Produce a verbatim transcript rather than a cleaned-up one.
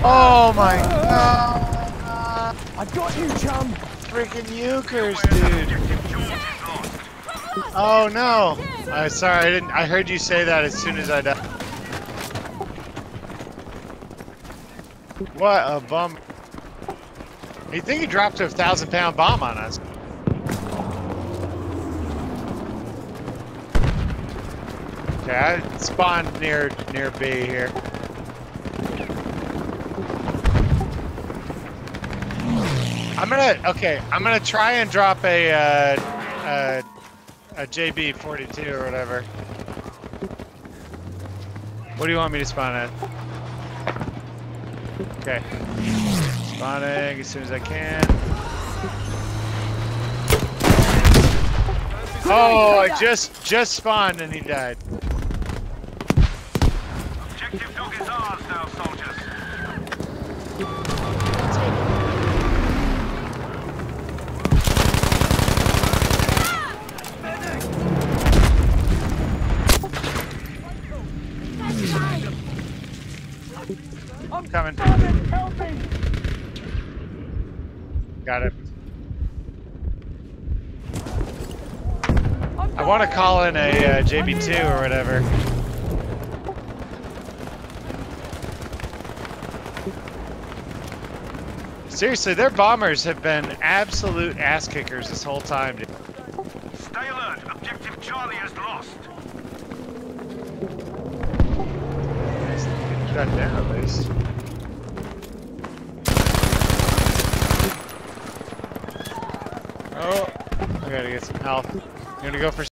Oh my god! I got you, chum. Freaking Euchers, dude. Oh no! I'm sorry, I didn't. I heard you say that as soon as I died. What a bum! You think he dropped a thousand pound bomb on us? Okay, I spawned near near B here. I'm gonna okay. I'm gonna try and drop a uh, uh, a J B forty-two or whatever. What do you want me to spawn at? Okay, spawning as soon as I can. Oh, I just just spawned and he died. Objective dog is ours now, soldiers. I'm coming. Help me. Got it. I want to call in a uh, J B two or whatever. Seriously, their bombers have been absolute ass kickers this whole time, dude. Stay alert. Objective Charlie is lost. Nice. Shut down at least. Oh, I gotta get some health. You gonna go for